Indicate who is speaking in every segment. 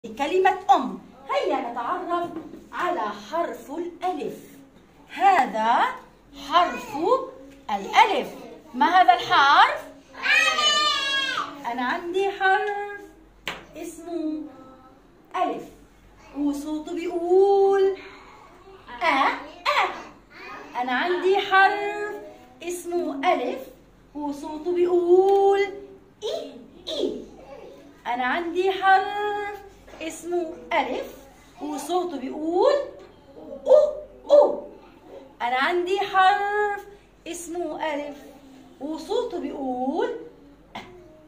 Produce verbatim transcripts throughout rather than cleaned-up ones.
Speaker 1: كلمة أم. هيا نتعرف على حرف الألف. هذا حرف الألف. ما هذا الحرف؟ أنا عندي حرف اسمه ألف وصوته بيقول أ أ. أنا عندي حرف اسمه ألف وصوته بيقول إي إي. أنا عندي حرف اسمه ألف وصوته بيقول أو أو. أنا عندي حرف اسمه ألف وصوته بيقول أه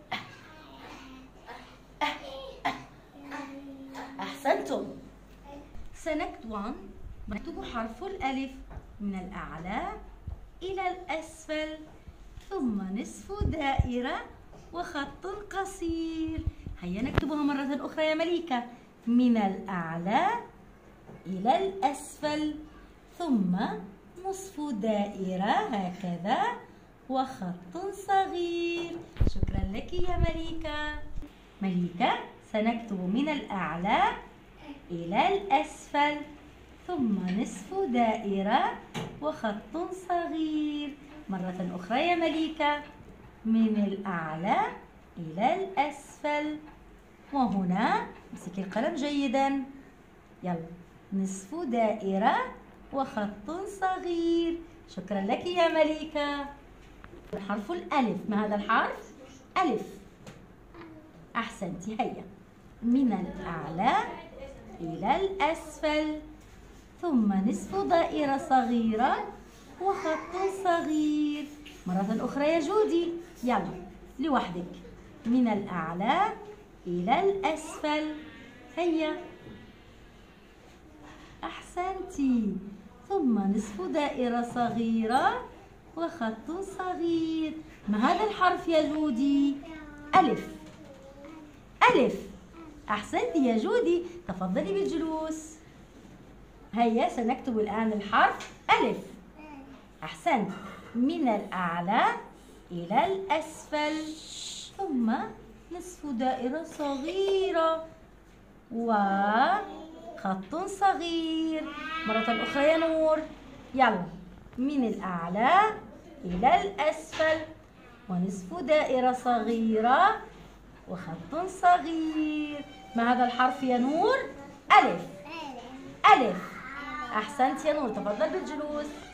Speaker 1: أه أه أه. أحسنتم. سنكتب نكتب حرف الألف من الأعلى إلى الأسفل ثم نصف دائرة وخط قصير. هيا نكتبها مرة أخرى يا مليكة. من الأعلى إلى الأسفل ثم نصف دائرة هكذا وخط صغير. شكرا لك يا مليكة. مليكة سنكتب من الأعلى إلى الأسفل ثم نصف دائرة وخط صغير. مرة أخرى يا مليكة. من الأعلى إلى الأسفل. وهنا امسكي القلم جيدا. يلا نصف دائرة وخط صغير. شكرا لك يا مليكة. حرف الألف. ما هذا الحرف؟ ألف. أحسنتي. هيا من الأعلى إلى الأسفل ثم نصف دائرة صغيرة وخط صغير. مرة أخرى يا جودي. يلا لوحدك. من الأعلى إلى الأسفل. هيا أحسنتي. ثم نصف دائرة صغيرة وخط صغير. ما هذا الحرف يا جودي؟ ألف. ألف. أحسنتي يا جودي. تفضلي بالجلوس. هيا سنكتب الآن الحرف ألف. أحسنت. من الأعلى إلى الأسفل ثم نصف دائرة صغيرة وخط صغير. مرة أخرى يا نور. يلا من الأعلى إلى الأسفل ونصف دائرة صغيرة وخط صغير. ما هذا الحرف يا نور؟ ألف. ألف. أحسنت يا نور. تفضل بالجلوس.